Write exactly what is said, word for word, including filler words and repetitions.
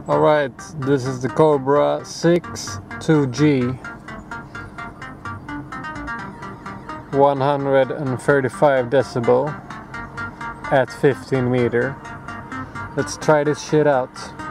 Alright, this is the Cobra six two G, one hundred thirty-five decibel at fifteen meter. Let's try this shit out.